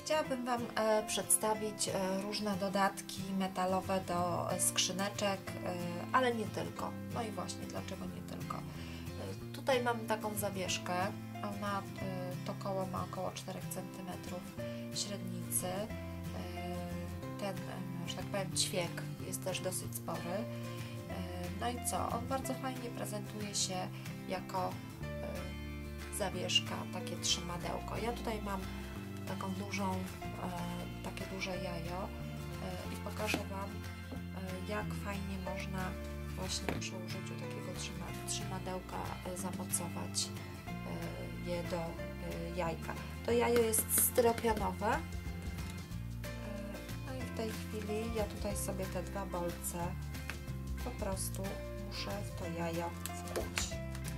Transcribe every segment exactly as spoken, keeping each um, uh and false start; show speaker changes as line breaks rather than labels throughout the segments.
Chciałabym Wam e, przedstawić e, różne dodatki metalowe do skrzyneczek, e, ale nie tylko. No i właśnie, dlaczego nie tylko? E, tutaj mam taką zawieszkę, ona e, to koło ma około cztery centymetry średnicy. E, ten, e, że tak powiem, ćwiek jest też dosyć spory. E, no i co? On bardzo fajnie prezentuje się jako e, zawieszka, takie trzymadełko. Ja tutaj mam taką dużą, e, takie duże jajo e, i pokażę Wam, e, jak fajnie można właśnie przy użyciu takiego trzyma, trzymadełka e, zamocować e, je do e, jajka. To jajo jest styropianowe. E, no i w tej chwili ja tutaj sobie te dwa bolce po prostu muszę w to jajo wkłuć.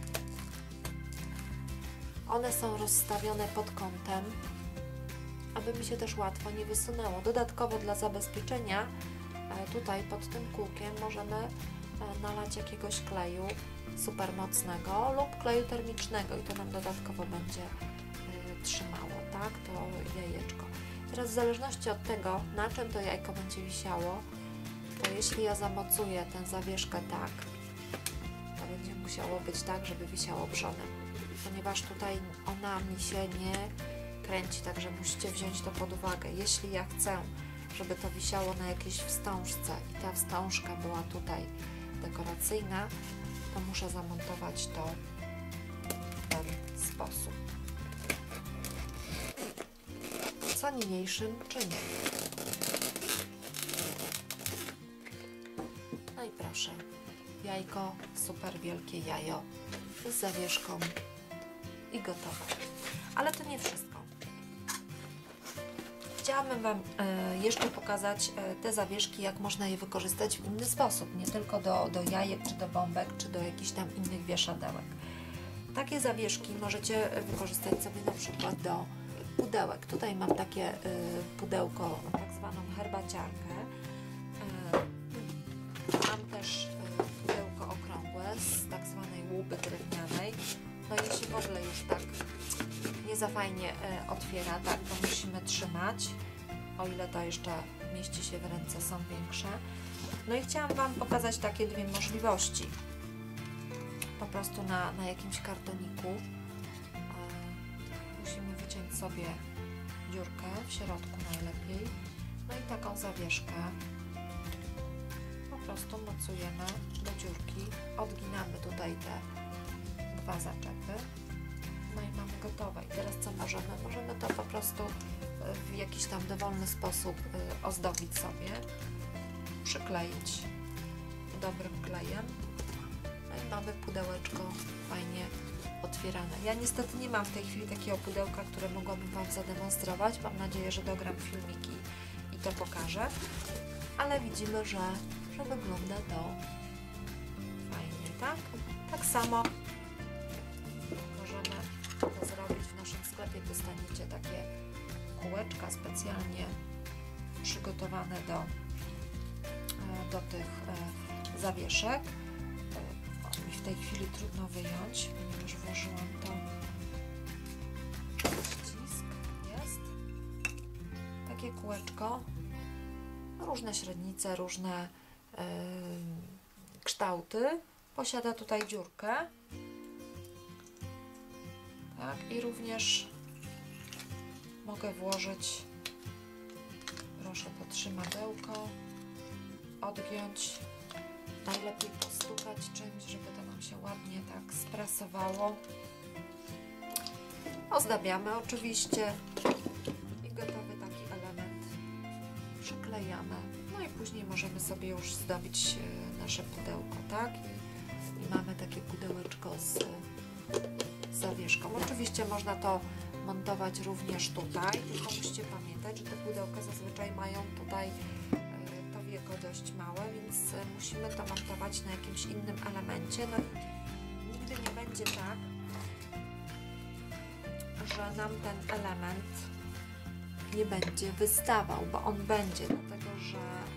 One są rozstawione pod kątem, aby mi się też łatwo nie wysunęło. Dodatkowo dla zabezpieczenia tutaj pod tym kółkiem możemy nalać jakiegoś kleju super mocnego lub kleju termicznego i to nam dodatkowo będzie trzymało, tak, to jajeczko. Teraz w zależności od tego, na czym to jajko będzie wisiało, to jeśli ja zamocuję tę zawieszkę tak, to będzie musiało być tak, żeby wisiało brzonem, ponieważ tutaj ona mi się nie kręci, także musicie wziąć to pod uwagę. Jeśli ja chcę, żeby to wisiało na jakiejś wstążce i ta wstążka była tutaj dekoracyjna, to muszę zamontować to w ten sposób. Co niniejszym czynię. No i proszę, jajko, super wielkie jajo z zawieszką i gotowe. Ale to nie wszystko. Chciałabym Wam e, jeszcze pokazać e, te zawieszki, jak można je wykorzystać w inny sposób, nie tylko do, do jajek, czy do bombek, czy do jakichś tam innych wieszadełek. Takie zawieszki możecie wykorzystać sobie na przykład do pudełek. Tutaj mam takie e, pudełko, tak zwaną herbaciarkę. E, mam też e, pudełko okrągłe z tak zwanej łuby drewnianej. No i się w ogóle już tak nie za fajnie e, otwiera, tak, bo musimy trzymać, o ile to jeszcze mieści się w ręce, są większe. No i chciałam Wam pokazać takie dwie możliwości. Po prostu na, na jakimś kartoniku e, musimy wyciąć sobie dziurkę, w środku najlepiej, no i taką zawieszkę po prostu mocujemy do dziurki, odginamy tutaj te dwa zaczepy. No i mamy gotowe. I teraz co możemy? Możemy to po prostu w jakiś tam dowolny sposób ozdobić sobie, przykleić dobrym klejem. No i mamy pudełeczko fajnie otwierane. Ja niestety nie mam w tej chwili takiego pudełka, które mogłabym Wam zademonstrować. Mam nadzieję, że dogram filmiki i to pokażę. Ale widzimy, że, że wygląda to fajnie, tak? Tak samo możemy to zrobić w naszym sklepie. Dostaniecie takie kółeczka specjalnie przygotowane do, do tych zawieszek. Mi w tej chwili trudno wyjąć, ponieważ włożyłam to. Przycisk jest. Takie kółeczko. Różne średnice, różne yy, kształty. Posiada tutaj dziurkę. Tak, i również mogę włożyć, proszę, to trzymadełko, odgiąć, najlepiej postukać czymś, żeby to nam się ładnie tak sprasowało. Ozdabiamy oczywiście i gotowy taki element przyklejamy. No i później możemy sobie już zdobić nasze pudełko, tak? I, i mamy takie pudełeczko z zawieszką. Oczywiście można to montować również tutaj, tylko musicie pamiętać, że te pudełka zazwyczaj mają tutaj to wieko dość małe, więc musimy to montować na jakimś innym elemencie. No i nigdy nie będzie tak, że nam ten element nie będzie wystawał, bo on będzie, dlatego że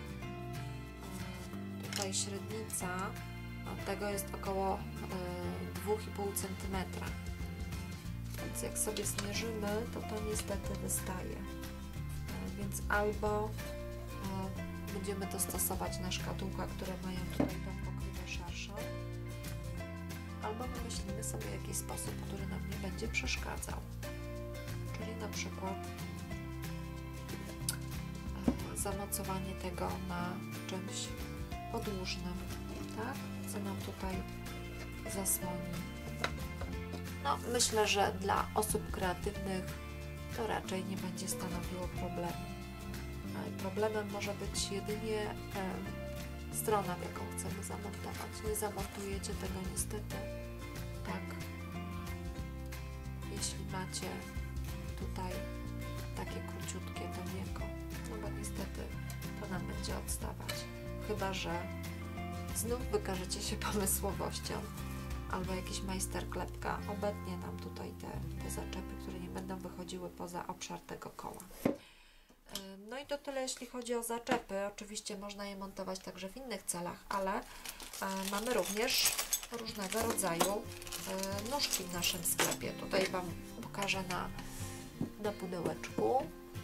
tutaj średnica tego jest około dwa i pół centymetra. Więc jak sobie zmierzymy, to to niestety wystaje. więc albo e, będziemy to stosować na szkatułkach, które mają tutaj tą pokrywę szerszą, albo wymyślimy sobie jakiś sposób, który nam nie będzie przeszkadzał. Czyli na przykład e, zamocowanie tego na czymś podłużnym, tak? Co nam tutaj zasłoni. No, myślę, że dla osób kreatywnych to raczej nie będzie stanowiło problemu. Problemem może być jedynie e, strona, w jaką chcemy zamontować. Nie zamontujecie tego niestety tak, jeśli macie tutaj takie króciutkie to wieko, no bo niestety to nam będzie odstawać. Chyba że znów wykażecie się pomysłowością, albo jakiś majster klepka obetnie nam tutaj te, te zaczepy, które nie będą wychodziły poza obszar tego koła. No i to tyle, jeśli chodzi o zaczepy. Oczywiście można je montować także w innych celach, ale e, mamy również różnego rodzaju e, nóżki w naszym sklepie. Tutaj Wam pokażę na, na pudełeczku.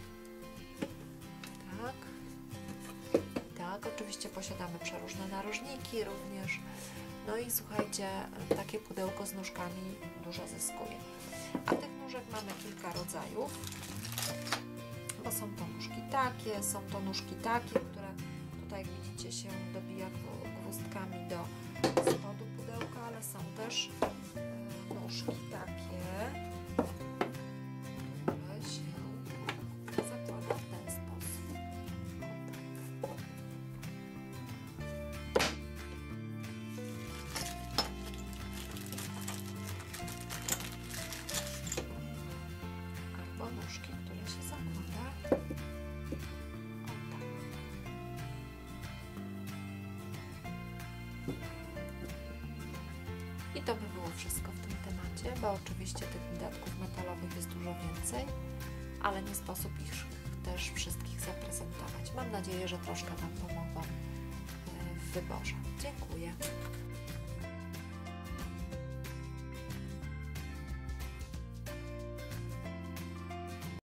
Tak. Tak, oczywiście posiadamy przeróżne narożniki również. No i słuchajcie, takie pudełko z nóżkami dużo zyskuje. A tych nóżek mamy kilka rodzajów, bo są to nóżki takie, są to nóżki takie, które tutaj, jak widzicie, się dobija gwózdkami do spodu pudełka, ale są też nóżki takie, które się zakłada w ten sposób. Albo nóżki, które się zakłada o tak. I to by było wszystko w tym temacie, bo oczywiście tych dodatków metalowych jest dużo więcej, ale nie sposób ich też wszystkich zaprezentować. Mam nadzieję, że troszkę Wam pomogłam w wyborze. Dziękuję.